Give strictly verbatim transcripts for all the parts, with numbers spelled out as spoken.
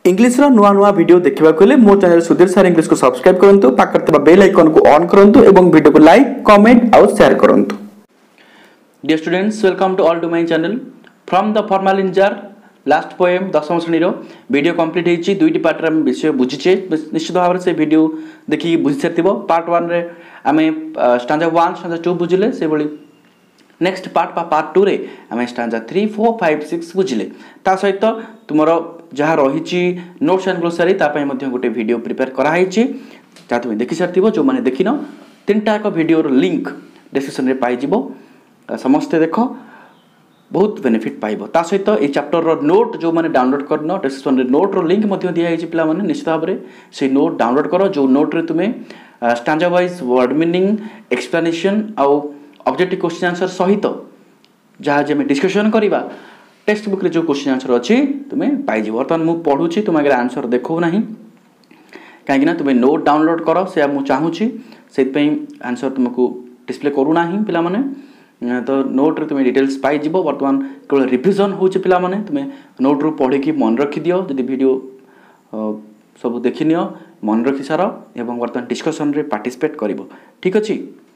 English रो नुआ नुआ video देखिबा को ले मो चैनल सुधीर सर इंग्लिश को सब्सक्राइब करंतु पाकर तबा बेल आइकन को ऑन करंतु एवं वीडियो को लाइक कमेंट और शेयर करंतु। Dear students, welcome to all to my channel from the formalin jar last poem दशम श्रेणी रो वीडियो कंप्लीट हेची दुईटी पार्ट रे हम विषय बुझिचे निश्चित भाव से वीडियो देखि बुझि सरतिबो। पार्ट वन रे आमे स्टैंजा वन स्टैंजा टू बुझिले से बळी नेक्स्ट पार्ट पा पार्ट टू रे आमे stanza three four five six बुझिले। ता सहित तुमरो जहाँ रही नोट्स एंड ग्लोसरी तापाई मध्य गोटे वीडियो प्रिपेयर कराई जहाँ तुम देखी सारी जो मैंने देखिन तीन टा एक वीडियो लिंक डिस्क्रिप्शन में पाई समस्ते देख बहुत बेनिफिट पाइब। ता सहित ये चैप्टर रो नोट जो मैंने डाउनलोड करन डिस्क्रिप्शन में नोट रो लिंक दिखाई पिला माने निश्चित भाव में से नोट डाउनलोड कर जो नोट रे तुम्हें stanza wise word meaning explanation आउ ऑब्जेक्टिव क्वेश्चन आंसर सहित जहाँ जे डिस्कशन करवा टेक्स्ट बुक रे जो क्वेश्चन आंसर अच्छी तुम्हें पाई बर्तमान मुझे पढ़ुची तुम आगे आंसर देखो ना कहीं तुम्हें नोट डाउनलोड कर से मुझे चाहूँगी से आंसर तुमको डिस्प्ले करूना पिला माने तो नोट रे तुम्हें डिटेल्स पाई बर्तमान केवल रिविजन होचे पिला माने तुम्हें नोट रू पढ़ी की मन रखी दियो जदि वीडियो सब देखि नियो मन रखी सार एवं बर्तमान डिस्कशन रे पार्टिसिपेट करिवो। ठीक अच्छी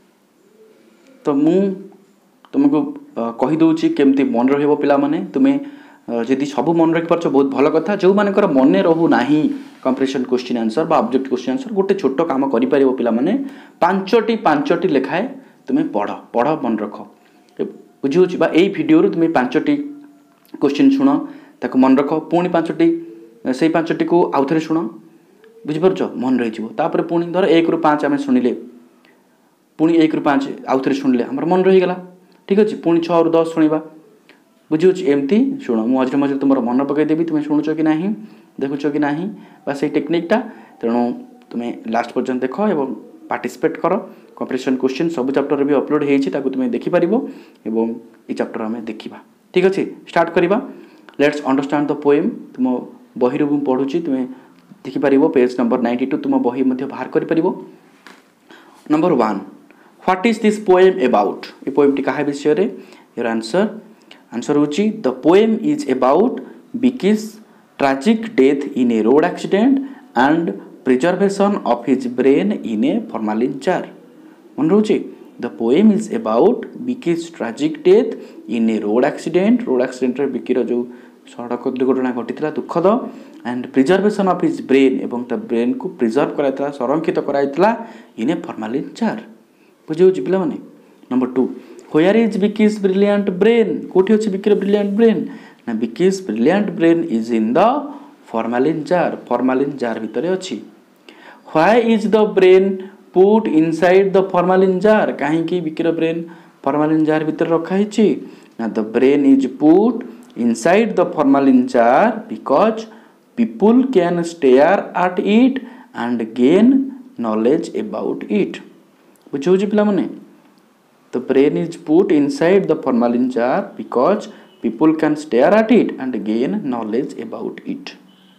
तो मु तुमको कही दूची केमती मन रहिबो पिला माने तुम्हें जदि सब मन रखि पारछ बहुत भल कथा। जो मानकर मन रहू नाही कंप्रेशन क्वेश्चन आंसर बा ऑब्जेक्ट क्वेश्चन आंसर गोटे छोट काम करि परिबो पिला माने पांचटी पांचटी लेखाए तुम्हें पढ़ पढ़ मन रख बुझी बा एई वीडियो रे तुम्हें पांचटी क्वेश्चन शुण ताको मन रख पुणी पांचटी से पांचटी को आउ थे शुण बुझी पारछ मन रही जीवो। तापर पुणी धर एक रु पाँच आमे शुणिले पुणी एक रु पाँच आउ थे शुणिले हमर मन रही गला। ठीक अच्छे पुणी छः रु दस शुणा बुझे एमती शुण मझे मझे तुम मन पकईदेवी तुम्हें शुणुच कि ना देखुच कि ना से टेक्निकटा तेणु तुम्हें लास्ट पर्यंत देख एवं पार्टिसिपेट कर कंप्रेशन क्वेश्चन सब चैप्टर भी अपलोड होती तुम्हें देखिपर एवं ये चैप्टर आम देखा। ठीक अच्छे स्टार्ट करवा लेट्स अंडरस्टैंड द पोएम तुम बही रू पढ़ुची तुम्हें देखिपर पेज नंबर नाइंटी टू तुम बही बाहर कर number one what is this poem about ये पोएम टी कहा विषय रे योर आंसर आंसर होची the poem is about Vicky's tragic death in a road accident and preservation of his brain in a formalin jar. मन रोचे the poem is about Vicky's tragic death in a road accident road accident रे बिकीर जो सड़क दुर्घटना घटी दुखद and preservation of his brain एवं ता ब्रेन को प्रिजर्व कराइतला संरक्षित कराइतला इन ए फॉर्मालिन जार। बुझे पिला माने number two where is Vicky's brilliant brain कोठी अछि बिकीर ब्रिलियंट ब्रेन ना Vicky's brilliant brain is in the formalin jar formalin jar भितरे अछि। Why is the brain put inside the formalin jar काहे कि बिकीर ब्रेन फॉर्मालिन जार भितर रखा हिछि ना the brain is put inside the formalin jar because people can stare at it and gain knowledge about it. बुझे पिला माने the brain is put inside the formalin jar because people can stare at it and gain knowledge about it.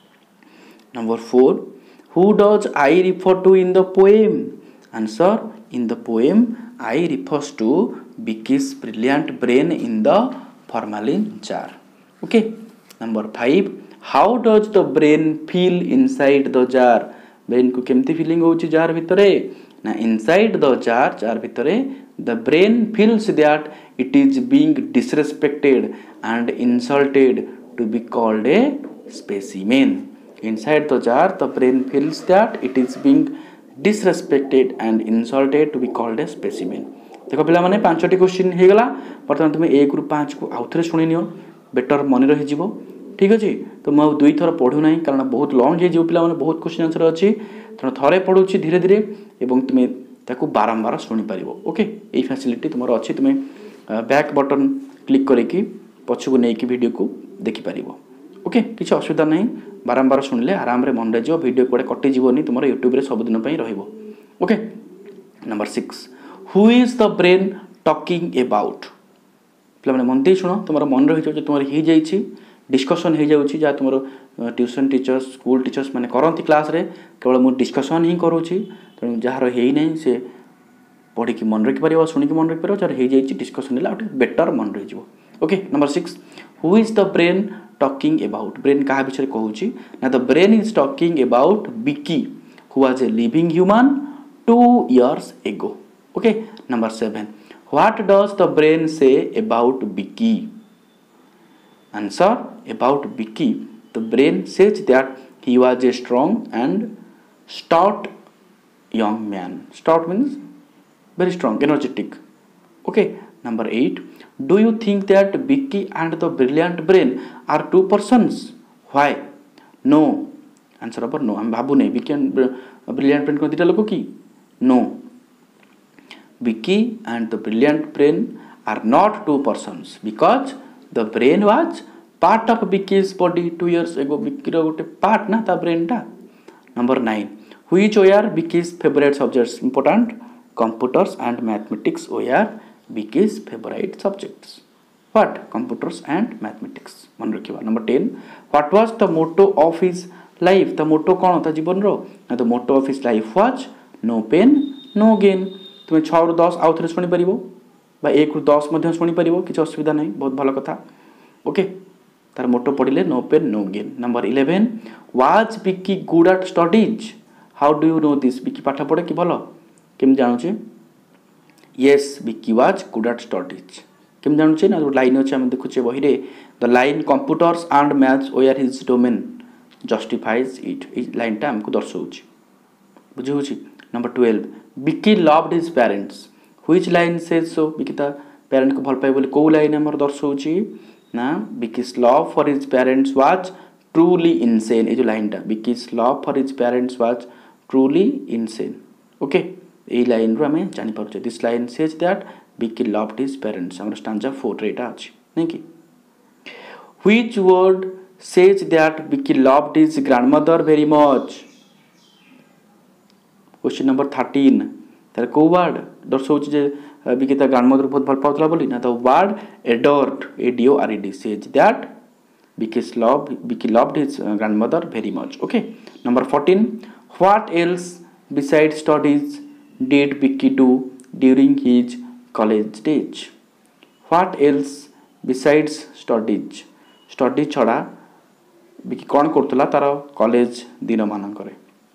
Number four who does I refer to in the poem answer in the poem I refers to Vicky's brilliant brain in the formalin jar. Okay number five how does the brain feel inside the jar brain को केमती feeling होची jar भितरे ना inside the jar jar भितरे the brain feels that it is being disrespected and insulted to be called a specimen. Inside the jar the brain feels that it is being disrespected and insulted to be called a specimen. देखो पिला माने पांचटी question हे गला बर्तमान तुम एक रु पाँच को आउ थे शुणी नियो बेटर मन रही जीवो। ठीक अच्छे तो मुझे दुई थर पढ़ू ना कारण बहुत लंग हो पिला माने बहुत क्वेश्चन आंसर अच्छी तेणु थरे पढ़ुची धीरे धीरे एवं तुम्हें ताकू बारंबार शुणी पार। ओके यही फैसिलिटी तुम अच्छी तुम्हें बैक बटन क्लिक करके पछकू नहीं वीडियो को देखिपर। ओके किसी असुविधा नहीं बारंबार शुणिले आराम रे मन रही वीडियो कड़े कटिजनी तुम यूट्यूब रे सबुदिन रहिबो। Okay number six who is the brain talking about पे मन दे शुण तुम मन रही जो तुम हो जाइए डिस्कसन हो जाऊँगी जहाँ तुम ट्यूशन टीचर्स स्कूल टीचर्स मैंने करती क्लास रे केवल मुझे डिस्कसन ही करुँची तेणु जार है से पढ़ी मन रखिपर शुणिक मन रखिपर जार हो जाइए डिस्कसन है बेटर मन रही। Okay number six who is the brain talking about brain kaha bichare kohuchi na the brain is talking about Vicky who was a living human two years ago. Okay, number seven, what does the brain say about Vicky? Answer, about Vicky the brain says that he was a strong and stout young man. Stout means very strong, energetic. Okay, number eight, do you think that Vicky and the brilliant brain are two persons? Why? No. Answer number no. हम भाबू नहीं Vicky and brilliant brain को दिटा लोगों की? No. Vicky and the brilliant brain are not two persons because the brain was part of Vicky's body two years ago. Vicky रो गोटे part ना ता brain टा. Number nine, which were Vicky's favorite subjects? Important, computers and mathematics were Vicky's favorite subjects. What? Computers and mathematics. मन रखिबा. Number ten, what was the motto of his life? The motto कौन था जीवन रो? ना the motto of his life was no pain no gain. तुम्हें छह रु दस आउ थरे सुनी परिबो बा एक रु दस मध्य सुनी परिबो, किछ असुविधा नहीं, बहुत भलो कथा. ओके, तार मोटो पढ़िले no pain no gain. Number eleven, was Vicky good at studies? How do you know this? Vicky पाठ पढ़े कि भलो केम जानुचे? Yes, Vicky was good at studies. केम जानुचे ना लाइन अछि हम देखुचे बही रे, the line computers and maths were his domain justifies it. ई लाइन टा हमको दर्शाउची, बुझी होची. Number twelve, Vicky loved his parents. Which line says so? Vicky ता पेरेंट को भल पाए बोली को लाइन हमर दर्शाउची ना Vicky's love for his parents was truly insane. ये जो लाइन टा Vicky's love for his parents was truly insane. Okay, ये लाइन रो हमें जानि पारुचे. This line says that Vicky loved his parents. हमर स्टैंजा फोर रे एटा अछि नहीं कि. Which word says that Vicky loved his grandmother very much? Question number thirteen, तार को वर्ड दर्शाउची जे Vicky ता ग्रैंडमदर बहुत भल पाउतला बोली ना. The word adored, A D O R E D, says that Vicky's love Vicky loved his grandmother very much. Okay, number fourteen, what else besides studies did Vicky do during his college days? What else besides studies? Study छड़ा Vicky कौन करतला तार college दिन मानकरे?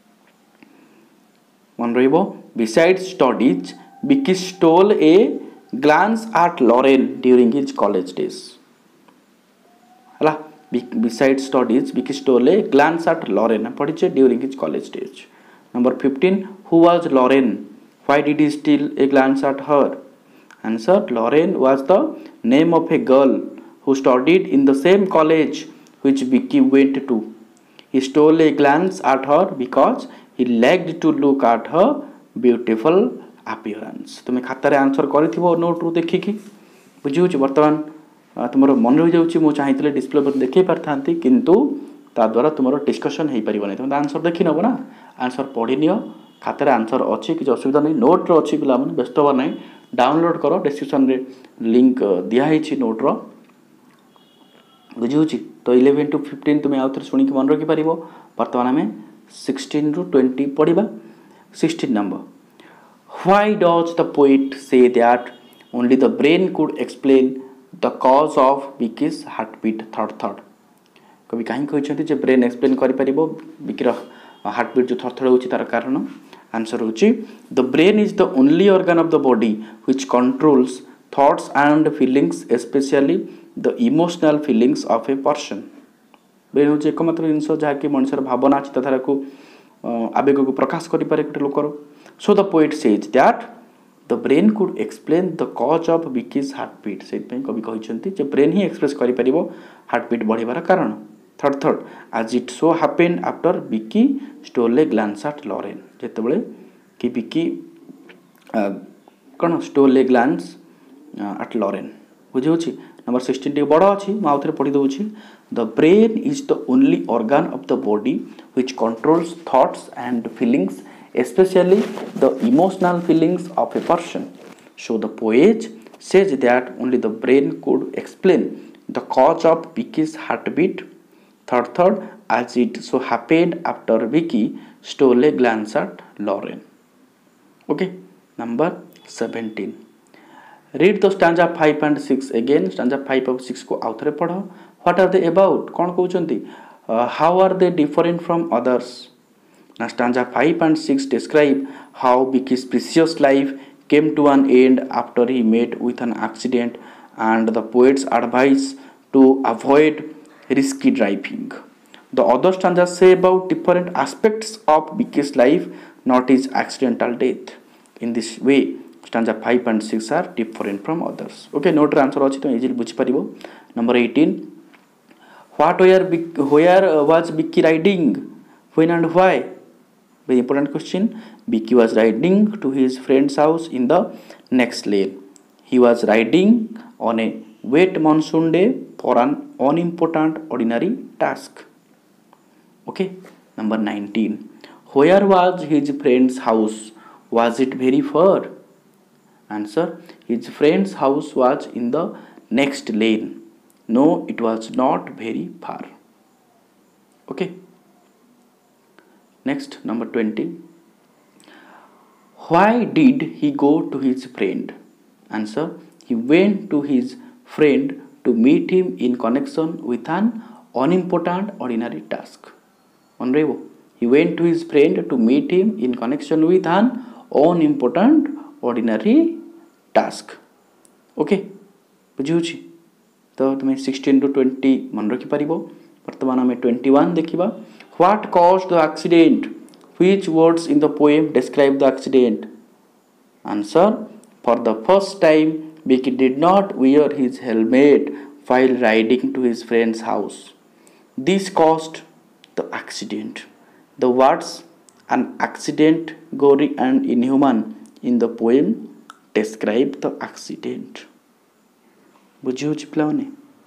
मन रहिबो, besides studies Vicky stole a glance at Lauren during his college days. हला, besides studies Vicky stole a glance at Lauren पढ़िचे during his college days. Number fifteen, who was Lauren? Why did he steal a glance at her? Answer, Lauren was the name of a girl who studied in the same college which Vicky went to. He stole a glance at her because he liked to look at her beautiful appearance. तुम्हें खाता रे answer करिथिबो note रु देखि कि बुझि होछि. वर्तमान तुमरो मन रहि जाउछि, मो चाहितले डिस्प्ले पर देखै परथांती किंतु ता द्वारा तुमरो डिस्कशन हेई परिबो नै. तुम आंसर देखि नबो ना, आंसर पढि नियो. खाता रे आंसर अछि, कि असुविधा नै. नोट रो अछि पिला मन व्यस्त हो नै, डाउनलोड करो. डिस्क्रिप्शन रे लिंक दिया हेछि नोट रो, बुझि होछि. तो इलेवन टू फिफ्टीन तुम्हें आउ थरे सुनि कि मन रखि परिबो. वर्तमान हमें सिक्सटीन रु ट्वेंटी पढ़िबा. Sixteen number, why does the poet say that only the brain could explain the cause of Vicky's heartbeat third third? कवि कहीं कहते जे ब्रेन एक्सप्लेन करि परिबो विकीर हार्टबीट जो थरथर होछि तार कारण. आंसर होछि, the brain is the only organ of the body which controls thoughts and feelings, especially the emotional feelings of a person. Brain होछि एकमात्र जिंस जहा कि मनुष्यर भावना चिंताधारा को आवेग को प्रकाश करि पारे गोटे लोकर. So the poet says that the brain could explain the cause of Vicky's heartbeat. से कवि कहते जे ब्रेन ही एक्सप्रेस करि परिबो हार्टबीट बढ़िबार कारण. Third third, as it so happened after Vicky stole a glance at Lauren. जेतेबेले कि Vicky cone stole a glance at Lauren, बुझि होछि. नंबर सिक्सटीन टी बड़ अछि, म आउथरे पढि दउछि. The brain is the only organ of the body which controls thoughts and feelings, especially the emotional feelings of a person. So the poet says that only the brain could explain the cause of Vicky's heartbeat third third, as it so happened after Vicky stole a glance at Lauren. Okay, number seventeen. Read the stanza five and six again. Stanza five of six को आउथरे पढ़ो. What are they about? कौन कहउचंती? Uh, how are they different from others? Now stanza five and six describe how Vicky's precious life came to an end after he met with an accident, and the poet's advice to avoid risky driving. The other stanzas say about different aspects of Vicky's life, not his accidental death. In this way, stanza five and six are different from others. Okay, note answer अछि तो easily बुझि परिबो. Number eighteen. What where where was Vicky riding? When and why? Very important question. Vicky was riding to his friend's house in the next lane. He was riding on a wet monsoon day for an unimportant ordinary task. Okay. Number nineteen. Where was his friend's house? Was it very far? Answer. His friend's house was in the next lane. No, it was not very far. Okay. Next, number twenty. Why did he go to his friend? Answer. He went to his friend to meet him in connection with an unimportant ordinary task. Unrevo. He went to his friend to meet him in connection with an unimportant ordinary task. Okay. बुझी तो तुम्हें sixteen to twenty मन रखि परिबो. वर्तमान हमें twenty-one देखिबा. What caused the accident? Which words in the poem describe the accident? Answer. For the first time, Vicky did not wear his helmet while riding to his friend's house. This caused the accident. The words an accident, gory and inhuman in the poem describe the accident. बुझी होची पिलाने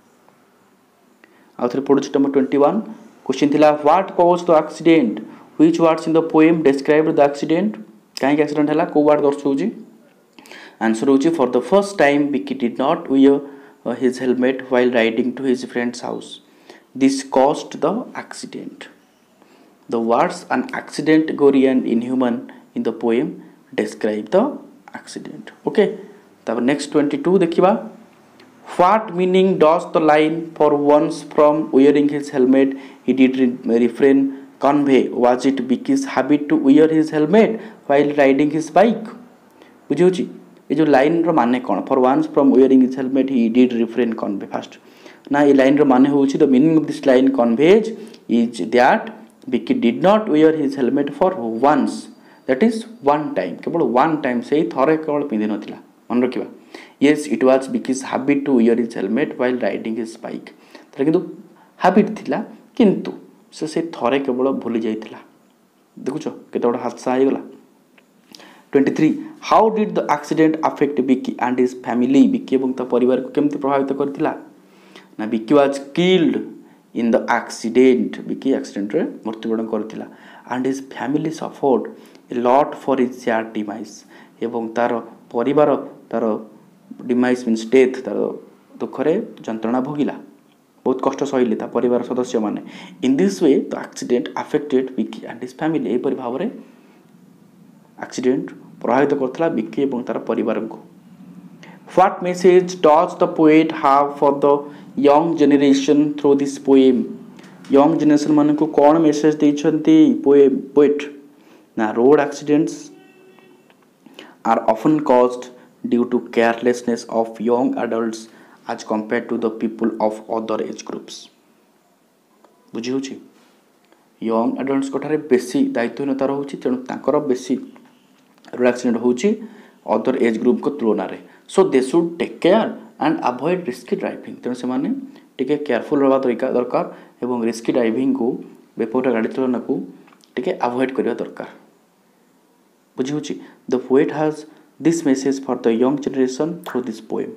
आउथरे पढुची number twenty-one. Question थिला what cause the accident? Which words in the poem describe the accident? काहे के accident हला को वर्ड दर्शाउची? आंसर होची for the first time Vicky did not wear his helmet while riding to his friends house. This caused the accident. The words an accident, gory and inhuman in the poem describe the accident. Okay. तब next twenty-two देखिबा. What meaning does the line for once from wearing his helmet he did refrain convey? Was it Vicky's habit to wear his helmet while riding his bike? बुझी होची ये जो line रो माने कोन? For once from wearing his helmet he did refrain convey. First ना ये line रो माने होची the meaning of this line conveys is that Vicky did not wear his helmet for once, that is one time. केवल one time से थरे केवल पिंधि नथिला. मन रखिबा. Yes, it was Vicky's habit to wear his helmet while riding his bike. तर किंतु habit थिला किंतु से से थरे केवल भूली जाइथिला. देखुछो केते बड़ हादसा आइ गला. twenty-three. How did the accident affect Vicky and his family? Vicky एवं ता परिवार को केमति प्रभावित करथिला? ना Vicky was killed in the accident. Vicky accident रे मृत्युवरण करथिला and his family suffered a lot for his sad demise. एवं तार परिवार तार डिमाइस मीन्स डेथ तार दुखरे जंत्रणा भोगिला बहुत कष्ट सहिले ता परिवार सदस्य माने. In this way the accident affected Vicky and his family. ए परि भावरे एक्सीडेंट प्रभावित करथला विकी एवं तार परिवार को. What message does the poet have for the young generation through this poem? Young generation माने को कोन मेसेज दैछंती पोएम पोएट? ना road accidents are often caused due to carelessness of young adults as compared to the people of other age groups. बुझी होची young adults Kothare बेसी दायित्वहीनता रहउची तेणु तांकर बेसी रोड एक्सीडेंट होची अदर एज ग्रुप को तुलना रे. So they should take care and avoid risky driving. तेणु से माने टिके केयरफुल रहबा दरकार एवं रिस्की ड्राइविंग को बेपोटा गाड़ी चलाना को टिके अवॉइड करिया दरकार. बुझी होची the poet has this message for the young generation through this poem.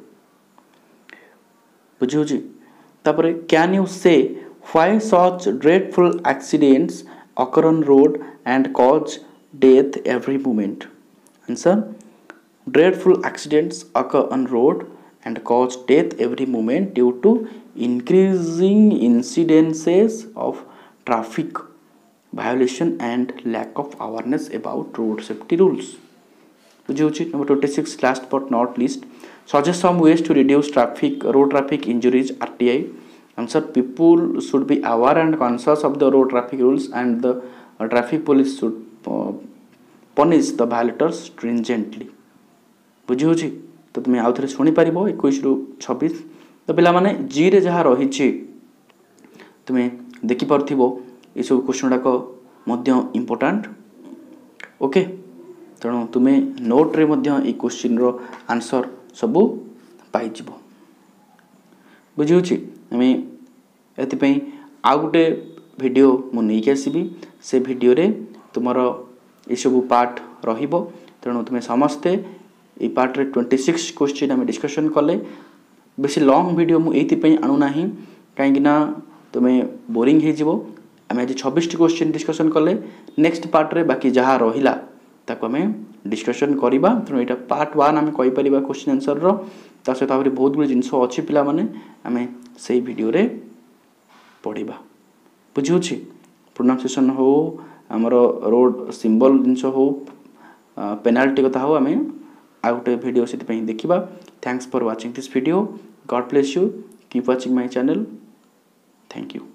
बुझी होची तापरे can you say why such dreadful accidents occur on road and cause death every moment? Answer. Dreadful accidents occur on road and cause death every moment due to increasing incidences of traffic violation and lack of awareness about road safety rules. Number twenty-six, last but not least, suggest some ways to reduce traffic road traffic injuries R T I. Answer people should be aware and conscious of the road traffic rules and the traffic police should punish the violators stringently. बुझी होची तो तुम आउ थे शुणी पार इक्कीस रु छब्बीस। तो पिला माने जी रे जहाँ रही तुम्हें देखिपे ये सब क्वेश्चन गुड़ाक इम्पोर्टाट। ओके तेणु तुम्हें नोट रे ये क्वेश्चन रो आंसर सबू पाइज। बुझी होची आम एपाई आउ गोटे वीडियो मु नहीं आसबि से वीडियो रे तुमर ये सब पार्ट रहिबो। तेणु तुम्हें समस्ते ये पार्ट रे छब्बीस क्वेश्चन आम डिस्कशन कले। बेसी लॉन्ग वीडियो मु एथि आणुना कहीं तुम्हें बोरिंग हो। आम आज छब्बीस क्वेश्चन डिस्कशन कले नेक्स्ट पार्ट रे बाकी जहाँ रहिला ताको आम डिस्कशन करवा। तेणु यहाँ पार्ट वन आम कहीपर क्वेश्चन आंसर रो ता सहित आहरी बहुत गुड जिनस अच्छी पिला माने आम से वीडियो रे पढ़ा। बुझी होची प्रोनाउंसिएशन हो आमर रोड सिंबल जिनस हो पेनाल्टी कथा हो आम आ गोटे वीडियो से देखा। Thanks for watching this video. God bless you. Keep watching my channel. Thank you.